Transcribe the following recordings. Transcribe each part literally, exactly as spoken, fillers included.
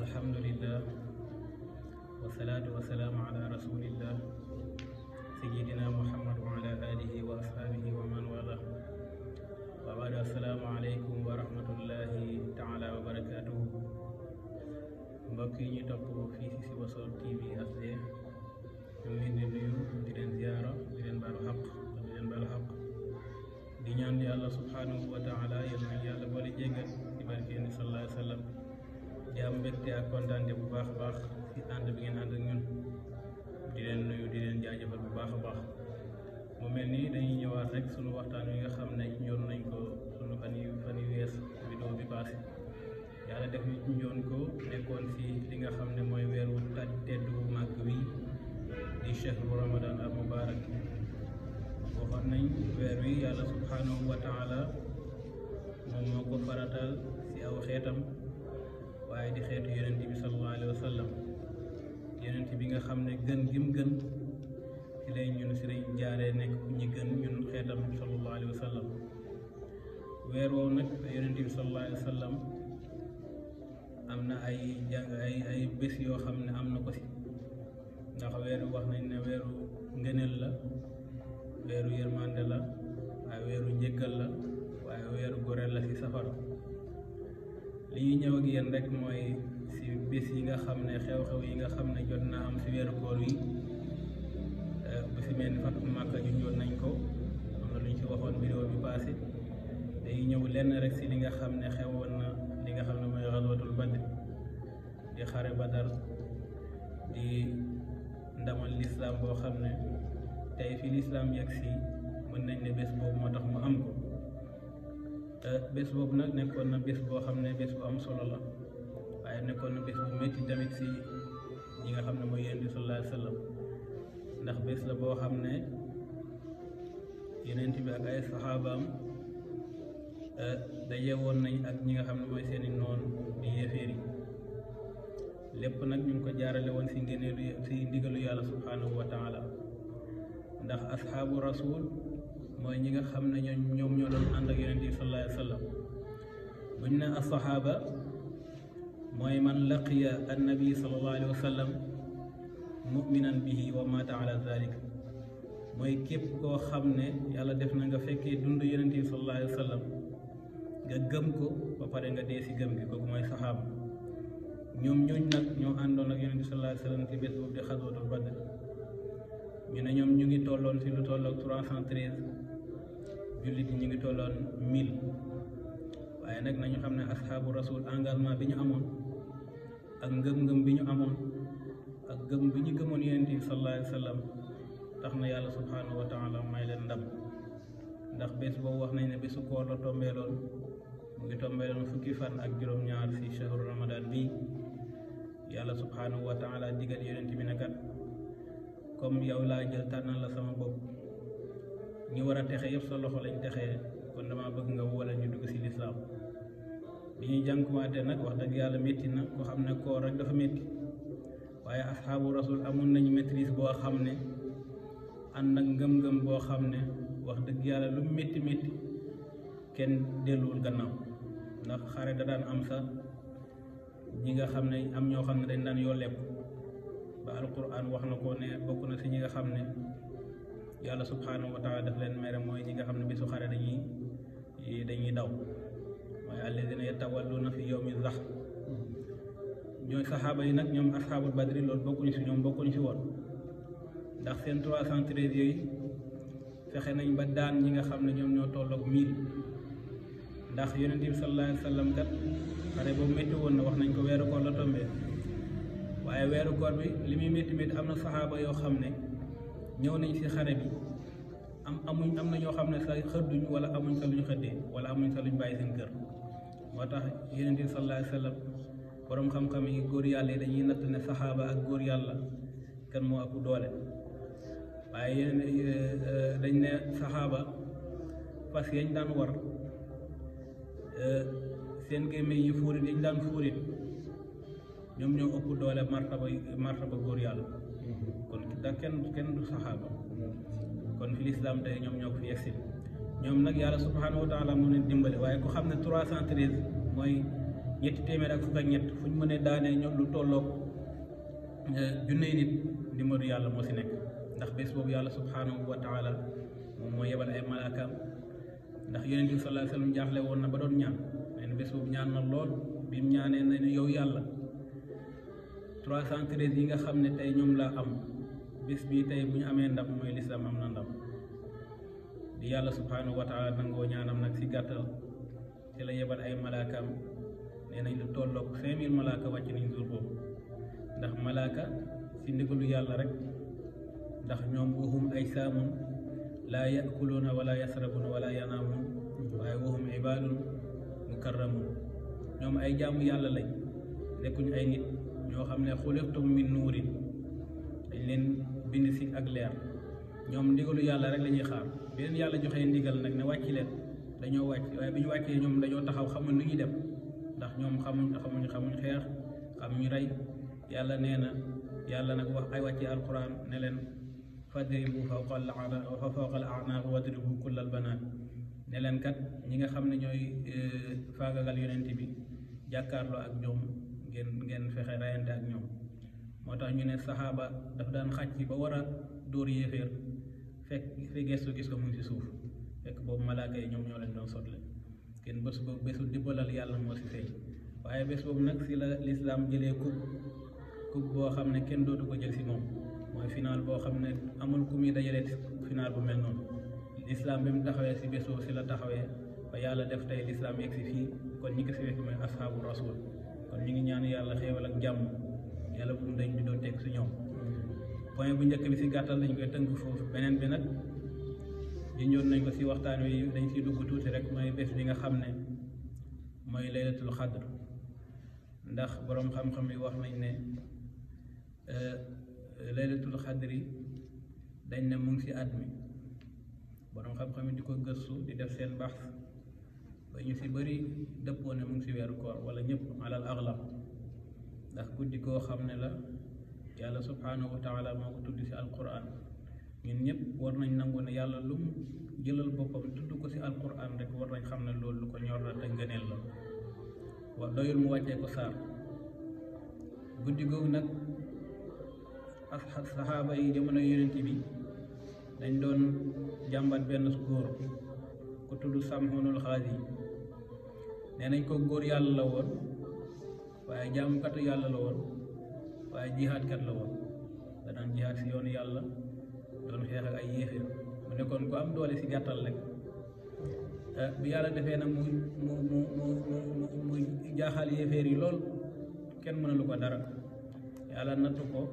alhamdulillah wasalaatu wasalaamu ala rasulillah sayidina muhammad wa ala alihi wa ashaabihi wa man wala wa baadu assalaamu aleykum wa rahmatullahi taala wa barakatuhu. mbokk yi ñu topp fii si Sibassor T V H D ñu ngi leen di nuyu di leen ziyaara di leen baalu xaq di leen baalu xaq di ñaan yàlla subhanahu wa taala yal na yàlla boole jéggal ci barke ni sallallahu alayhi wa sallam di am mbégte ak kontaante bu baax a baax ci ànd bi ngeen ànd ak ñun di leen nuyu di leen jaajëfal bu baax a baax. mu mel ni dañuy ñëwaat rek sunu waxtaan wi nga xam ne ñoon nañ ko sunu fan yu fan yu wees vidéo bi passé yàlla def ñu ñoon ko nekkoon ci li nga xam ne mooy weeru taj tedd bu màgg wi di chehru ramadan al mubarak. waxoon nañ weer wi yàlla subhanahu wa taala moom moo ko faratal ci aw xeetam waaye di xeetu yonent bi sallallahu alayhi wa sallam yonent bi nga xam ne gën gim gën ci lay ñun ci lay jaaree nekk ñi gën ñun xeetam sallallahu alayhi wa sallam. weer woowu nag yonent bi sallallahu alayhi wa sallam am na ay jàng ay ay bés yoo xam ne am na ko ci ndax weer wi wax nañ ne weeru ngëneel la, weeru yërmande la, waaye weeru njëggal la, waaye weeru goreel la ci safara. li ñuy ñëw ak yéen rek mooy ci bés yi nga xam ne xew-xew yi nga xam ne jot naa am ci weeru koor yi bu ci mel ni Fatu Màkka ju jot nañ ko am na lu ñu ci waxoon vidéo bi passé. dañuy ñëw lenn rek ci li nga xam ne xewoon na li nga xam ne mooy xaswatul Badr di xare Badar di ndamal lislaam boo xam ne tey fi lislaam yegg si mën nañ ne bés boobu moo tax mu am ko. bés boobu nag nekkoon na bés boo xam ne bés bu am solo la, waaye nekkoon na bés bu métti tamit ci ñi nga xam ne mooy yonent bi sallallahu alayhi wa sallam ndax bés la boo xam ne yonent bi ak ay saxaabaam daje woon nañ ak ñi nga xam ne mooy seeni noon di yéeféer yi. lépp nag ñu ngi ko jaarale woon ci ngëneelu ci ndigalu yàlla subhanahu wa taala ndax asxaabu rasul mooy ñi nga xam ne ñoom ñoom ñoo doon ànd ak yonent bi sallallahu alayhi wa sallam. buñ ne asxaaba mooy man laqiya annabi sallallahu alayhi wa sallam muminan bihi wa mata ala zalik, mooy képp koo xam ne yàlla def na nga fekkee dund yonent bi sallallahu alayhi wa sallam nga gëm ko ba pare nga dee ci gëm gi, kooku mooy saxaaba. ñoom ñooñ nag ñoo àndoon ak yonent bi sallallahu alayhi wa sallam ci bés boobu di xaswatul Badr. ñu ne ñoom ñu ngi tolloon ci lu tollook trois cent treize, jullit yi ñu ngi tolloon mille. waaye nag nañu xam ne asxaabu rasul engagement bi ñu amoon ak ngëm-ngëm bi ñu amoon ak gëm bi ñu gëmoon yonent bi sallallahu alayhi wa sallam tax na yàlla subhanahu wa taala may leen ndam. ndax bés boobu wax nañ ne bésu koor la tombeeloon, mu ngi tombeeloon fukki fan ak juróom-ñaar ci shahru ramadan bi. yàlla subhanahu wa taala digal yonent bi ne kat comme yow laa jël tànnal la sama bopp, ñi war a texe yëpp sa loxo lañ texee, kon dama bëgg nga wala ñu dugg ci lislaam. bi ñuy jànkuwaate nag wax dëgg yàlla métti na, ko xam ne koor rek dafa métti, waaye asxaabu rasul amoon nañu maîtrise boo xam ne ànd ak ngëm-ngëm boo xam ne wax dëgg yàlla lu métti métti kenn delluwul gannaaw. ndax xare da daan am sax ñi nga xam ne am ñoo xam ne dañ daan yoo lepp ba alquran wax na ko ne bokk na ci ñi nga xam ne yàlla subhanahu wa taala daf leen mere mooy ñi nga xam ne bisu xare dañuy dañuy daw, mooy alladina yatawalluna fi yawmi zax. ñooy saxaaba yi nag ñoom asxaabul badri loolu bokkuñu ci ñoom bokkuñu ci woon, ndax seen trois cent treize yooyu fexe nañ ba daan ñi nga xam ne ñoom ñoo tolloog mille. ndax yonent bi sallallahu alayhi wa sallam kat xare boobu métti woon na, wax nañ ko weeru koor la tombee, waaye weeru koor bi li muy métti métti am na saxaaba yoo xam ne ñëw nañ ci xare bi am amuñ am na ñoo xam ne sa xëdduñ wala amuñ sa luñ xëddee wala amuñ sa luñ bàyyi seen kër. moo tax yonent bi sallallahu alayhi wa sallam borom xam-xam yi góor yàlla yi dañuy natt ne saxaaba ak góor yàlla kan moo ëpp doole. waaye yeneen dañ ne saxaaba fas yañ daan war seen gémmiñ yi fuurit yañ daan fuurit ñoom ñoo ëpp doole martaba martaba góor yàlla. kon da kenn kenn du saxaaba. kon fi lislaam tey ñoom ñoo ko fi yegsi. ñoom nag yàlla subhanahu wa taala moo leen dimbale, waaye ku xam ne trois cent treize mooy ñetti téeméer ak fukk ak ñett fu ñu mënee daanee ñoom lu tolloog junney nit ndimbalu yàlla moo si nekk ndax bés boobu yàlla subhanahu wa taala moom moo yebal ay malaakaam ndax yonent bi sallallahu alayhi wasallam jaaxle woon na ba doon ñaan nee na bés boobu ñaan na lool bi mu ñaanee na yow yàlla trois cent treize yi nga xam ne tey ñoom laa am bés bii tey bu ñu amee ndam mooy lislaam am na ndam di yàlla subhanahu wa taala nangoo ñaanam nag si gàttal ci la yebal ay malaakaam nee nañ lu tolloog cinq mille malaaka wàcc nañ jour boobu ndax malaaka si ndigalu yàlla rek ndax ñoom wahum ay saamun laa yakuluuna wala yasrabuuna wala yanaamuun waaye wahum ibaadun mukarramuun ñoom ay jaamu yàlla lañ nekkuñ ay nit ñoo xam ne xuliqtum min nuurin dañ leen bind si ak leer ñoom ndigalu yàlla rek la ñuy xaar bi leen yàlla joxee ndigal nag ne wàcc leen dañoo wàcc waaye bi ñu wàccee ñoom dañoo taxaw xamuñ nu ñuy dem ndax ñoom xamuñ xamuñ xamuñ xeex xamuñ rey yàlla nee na yàlla nag wax ay wàccee alquran ne leen fadribu fawqa al a'naaq wadribu kulla al banaat ne leen kat ñi nga xam ne ñooy faagagal yonent bi jàkkaarloo ak ñoom ngeen ngeen fexe rayante ak ñoom moo tax ñu ne saxaaba daf daan xàcc ba war a dóor yéeféer fekk fi gestu gis ko mu ngi si suuf fekk boobu malaaka yi ñoom ñoo leen doon sotle kenn bés boobu bésu dimbalal yàlla moo si feeñ waaye bés boobu nag si la lislaam jëlee coupe coupe boo xam ne kenn dootu ko jël si moom mooy final boo xam ne amul ku muy dajalee final bu mel noonu lislaam bi mu taxawee si bés boobu si la taxawee ba yàlla def tey lislaam yegg si fii kon ñi ko si fekk mooy ashaabu rasul kon ñu ngi ñaan yàlla xéewal ak jàmm yàlla bu mu dañ bi doon teg si ñoom point bu njëkk bi si gàttal dañ koy tënk foofu beneen bi nag junjoon nañ ko si waxtaan wi dañ siy dugg tuuti rek mooy bés bi nga xam ne mooy laylatul xadr ndax boroom xam-xam yi wax nañ ne laylatul xadri dañ ne mu ngi si at mi boroom xam-xam yi di ko gëstu di def seen baax ba ñu si bëri dëppoo ne mu ngi si weeru koor wala ñëpp alal axlab ndax guddi koo xam ne la yàlla subhanahu wa taala moo ko tudd si alquran ñun ñëpp war nañ nangu ne yàlla lu mu jëlal boppam tudd ko si alquran rek war nañ xam ne loolu lu ko ñor la te ngëneel la wa doyul mu wàccee ko saar guddi googu nag ak saxaaba yi jamono yonent bi dañ doon jàmbat benn góor ku tudd Samhunul Xaazi nee nañ ko góor yàlla la woon waaye jaamukatu yàlla la woon waaye jihaadkat la woon da daan jihaad si yoonu yàlla doon xeex ak ay yéeféer mu nekkoon ku am doole si gàttal rek bi yàlla defee nag mu mu mu mu mu mu jaaxal yéeféer yi lool kenn mënalu ko dara yàlla nattu ko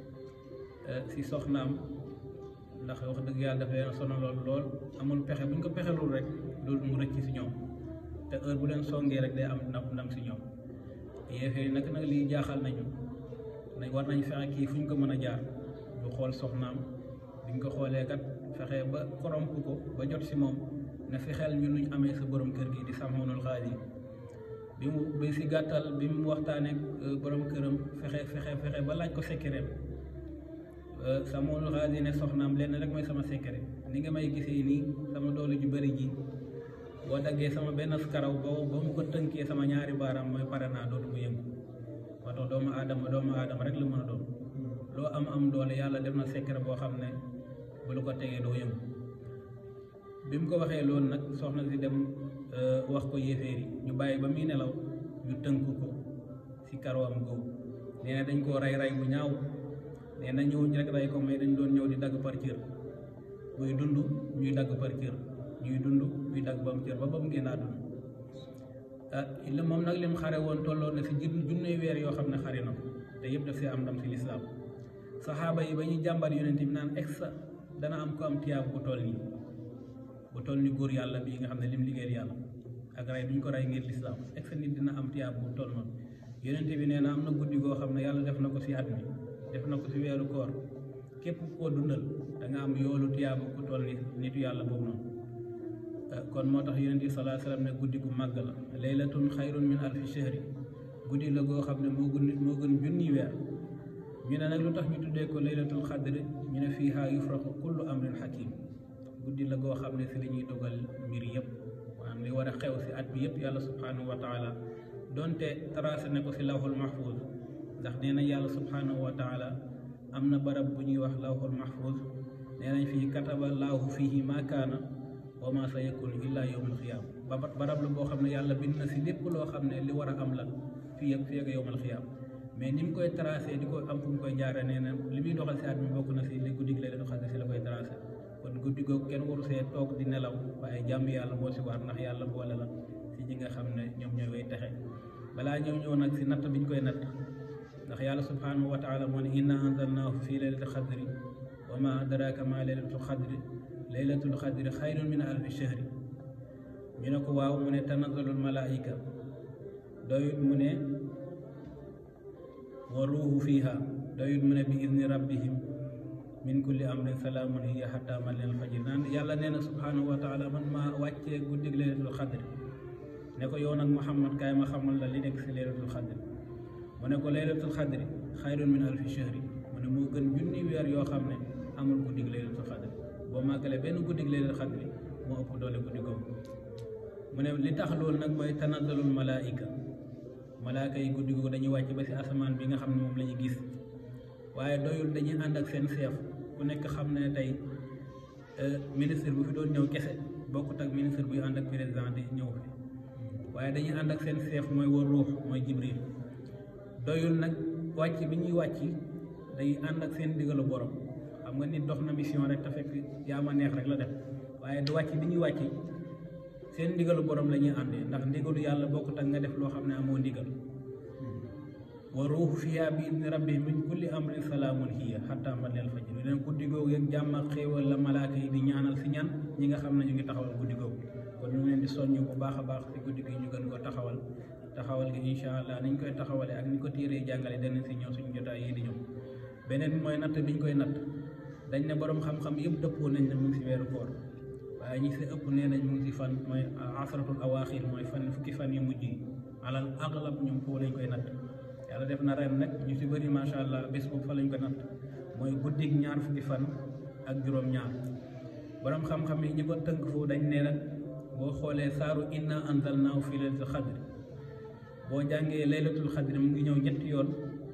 si soxnaam ndax wax dëgg yàlla dafa leen sonaloon lool amul pexe bu ñu ko pexelul rek loolu mu rëcc si ñoom te heure bu leen songee rek day am ndam ndam si ñoom yéeféer yi nag nag lii jaaxal nañu nañ war nañ fexe kii fu ñu ko mën a jaar bu xool soxnaam biñ ko xoolee kat fexe ba koromp ko ba jot si moom ne fexeel ñu nuñ amee sa borom kër gi di Samhunul Xaazi bi mu bi si gàttal bi mu waxtaanee borom këram fexe fexe fexe ba laaj ko sekkereem Samhunul Xaazi ne soxnaam lenn rek mooy sama sekkere ni nga may gisee nii sama doole ju bëri ji boo daggee sama benn karaw ba ba mu ko tënkee sama ñaari baaraam mooy pare naa dootu mu yëngu moo tax doomu aadama doomu aadama rek la mën a doon loo am am doole yàlla def na sekkere boo xam ne bu lu ko tegee doo yëngu bi mu ko waxee loolu nag soxna si dem wax ko yéeféer yi ñu bàyyi ba muy nelaw ñu tënk ko si karawam googu nee na dañ koo rey rey bu ñaaw nee na ñëwuñ rek rey ko mais dañ doon ñëw di dagg par cër muy dund ñuy dagg par cër ñuy dund ñuy dagg ba mu cër ba ba mu génn àdduna ah li moom nag lim xare woon tolloo na si junne weer yoo xam ne xare na ko te yëpp daf see am ndam si lislaam saxaaba yi ba ñuy jàmbat yonent bi naan exa dana am ko am tiyaab bu toll nii bu toll ni góor yàlla bii nga xam ne lim liggéeyal yàlla ak rey bi ñu ko rey ngir lislaam exa nit dina am tiyaab bu toll noonu yonent bi nee na am na guddi goo xam ne yàlla def na ko si at mi def na ko si weeru koor képp koo dundal da nga am yoolu tiyaaba ku toll ni nitu yàlla boobu noonu kon moo tax yonent bi sallallahu alayhi wasallam ne guddi gu màgg la laylatun xayrun min alfi shahri guddi la goo xam ne moo gën moo gën junni weer ñu ne nag lu tax ñu tuddee ko laylatul xadri ñu ne fiiha yufraqu kullu amrin hakim guddi la goo xam ne si la ñuy dogal mbir yëpp maanaam li war a xew si at bi yëpp yàlla subhanahu wa taala donte tracé ne ko si lawhul mahfuz ndax nee na yàlla subhanahu wa taala am na barab bu ñuy wax lawhul mahfuz nee nañ fii kataba laahu fihi ma kaana wa ma sa yakun illa yawmal xiyaam ba barab la boo xam ne yàlla bind na si lépp loo xam ne li war a am la fii ak fii ak yawmal xiyaam mais ni mu koy tracé di ko am fu mu koy jaare nee na li muy doxal si at mi bokk na si li guddi gi lay doxal si la koy tracé kon guddi googu kenn waru see toog di nelaw waaye jàmm yàlla moo si war ndax yàlla boole la si ñi nga xam ne ñoom ñooy way texe balaa ñëw ñëw nag si natt bi ñu koy natt ndax yàlla subhanahu wa taala moo ne inna anzalnaahu fii laylatil xadri wa ma adraka ma laylatul xadri laylatul xadri xayrun min alfi shahri ñu ne ko waaw mu ne tanazzalul malaika doyut mu ne wa ruuhu fiha doyut mu ne bi izni rabbihim min kulli amrin salaamun hiya hatta matla'il fajr naan yàlla nee na subhanahu wa taala man maa wàccee guddig laylatul xadri ne ko yow nag Muhammad kaay ma xamal la li nekk si laylatul xadri mu ne ko laylatul xadri xayrun min alfi shahri mu ne moo gën junni weer yoo xam ne amul guddig laylatul xadri boo màggalee benn guddig laylatul xadri moo ëpp doole guddi googu mu ne li tax loolu nag mooy tanazzalul malaika malaaka yi guddi googu dañuy wàcc ba si asamaan bi nga xam ne moom la ñu gis waaye doyul dañuy ànd ak seen chef ku nekk xam ne tey ministre bu fi doon ñëw kese bokkut ak ministre buy ànd ak président di ñëw fi waaye dañuy ànd ak seen chef mooy war ruux mooy jibril doyul nag wàcc bi ñuy wàcc day ànd ak seen ndigalu borom xam nga nit dox na mission rek te fekk yaa ma neex rek la def waaye du wàcc bi ñuy wàcc seen ndigalu borom la ñuy àndee ndax ndigalu yàlla bokkut ak nga def loo xam ne amoo ndigal wa ruuhu fiha bi idni rabbi min kulli amrin salaamun hiya hatta matla'il fajr leen guddi googu yeeg jàmm ak xéewal la malaaka yi di ñaanal si ñan ñi nga xam ne ñu ngi taxawal guddi googu kon ñu leen di soññ bu baax a baax si guddi gi ñu gën ko taxawal taxawal gi incha allah niñ koy taxawalee ak ni ko téeree jàngale dana si ñëw suñu jotaay yi di ñëw beneen bi mooy natt biñ koy natt dañ ne borom xam-xam yëpp dëppoo nañ ne mu ngi si weeru koor waaye ñi si ëpp nee nañ mu ngi si fan mooy asratul awaaxir mooy fan fukki fan yu mujj yi alal aglab ñoom foofu lañ koy natt yàlla def na ren nag ñu si bëri macha allah bés boobu fa lañ ko natt mooy guddig ñaar fukki fan ak juróom-ñaar borom xam-xam yi ñi ko tënk foofu dañ ne nag boo xoolee saaru inna anzalnaahu fii laylatul xadri boo jàngee laylatul xadri mu ngi ñëw ñetti yoon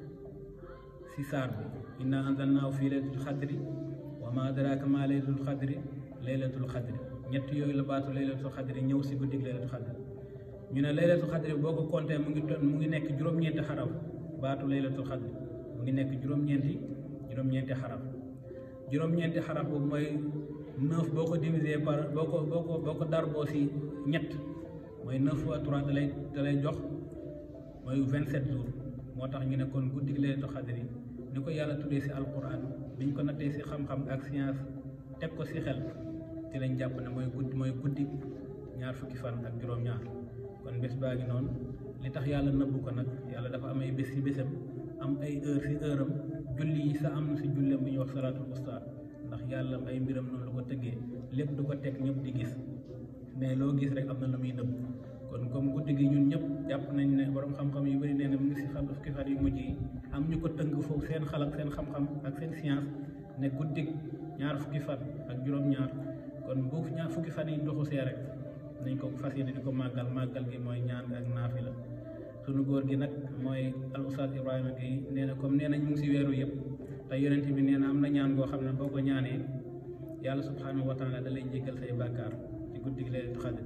si saar bi inna anzalnaahu fii laylatul xadri wa ma adraaka ma laylatul xadri laylatul xadri ñetti yooyu la baatu laylatul xadri ñëw si guddig laylatul xadri ñu ne laylatul xadri boo ko compté mu ngi mu ngi nekk juróom-ñeenti xaraf baatu laylatul xadri mu ngi nekk juróom-ñeenti juróom-ñeenti xaraf juróom-ñeenti xaraf boobu mooy neuf boo ko divisé par boo ko boo ko boo ko darboo si ñett mooy neuf fois trois da lay da lay jox mooy vingt-sept jours moo tax ñu ne kon guddig laylatul xadri ni ko yàlla tuddee si alquran biñ ko nattee si xam-xam ak science teg ko si xel ci lañ jàpp ne mooy guddi mooy guddi ñaar fukki fan ak juróom-ñaar kon bés baa ngi noonu li tax yàlla nëbbu ko nag yàlla dafa am ay bés si bésam am ay heure si heure am julli yi sa am si jullem bu ñuy wax salaatul wusta ndax yàlla ay mbiram noonu lu ko tëggee lépp du ko teg ñëpp di gis mais loo gis rek am na lu muy nëbbu kon comme guddi gi ñun ñëpp jàpp nañ ne borom xam-xam yu bëri nee na mu ngi si xam fukki fan yu mujj yi am ñu ko tënk foofu seen xel ak seen xam-xam ak seen science ne guddi ñaar fukki fan ak juróom-ñaar kon bu ñaar fukki fan yi ndoxu see rek nañ ko fas yéene di ko màggal màggal gi mooy ñaan ak naafila sunu góor gi nag mooy al ustaz Ibrahima Gueye nee na comme nee nañ mu ngi si weeru yëpp te yonent bi nee na am na ñaan goo xam ne boo ko ñaanee yàlla subhanahu wa taala da lay jéggal say bàkkaar ci guddi gi laylatul xadr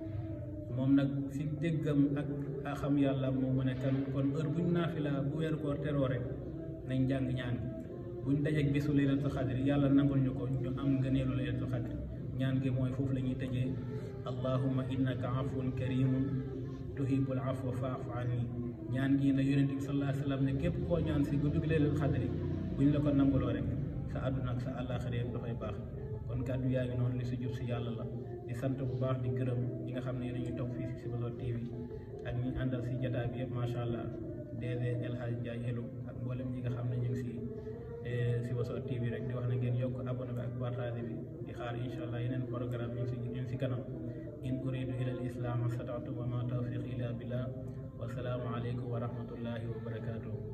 moom nag si déggam ak xam yàlla moo mu ne kan kon heure buñ naafila bu weeru koor teroo rek nañ jàng ñaan buñ dajeeg bésu laylatul xadr yàlla nangul ñu ko ñu am ngëneelu laylatul xadr ñaan gi mooy foofu la ñuy tëjee allahumma innaka afuwun karimun tuhibbul afwa fa'fu anni ñaan gi la yonent bi sallallahu alayhi wa sallam ne képp koo ñaan si guddi gi laylatul xadri buñ la ko nanguloo rek sa àdduna ak sa àllaaxira yëpp dafay baax kon kàddu yaa ngi noonu li si jub si yàlla la di sant bu baax di gërëm ñi nga xam ne yéen ñu toog fii si Sibassor T V ak ñi àndal si jotaay bi yëpp macha allah D G El Hadj Ndiaye Elo ak mboolem ñi nga xam ne ñu ngi si Sibassor T V rek di wax na ngeen yokk abonné bi ak partage bi di xaar incha allah yeneen programme ñu ngi si ñu ngi si kanam in uridu ila al islam astata'tu wa ma tawfiqi illa billah wa salaamu aleykum wa rahmatullahi wa barakatuh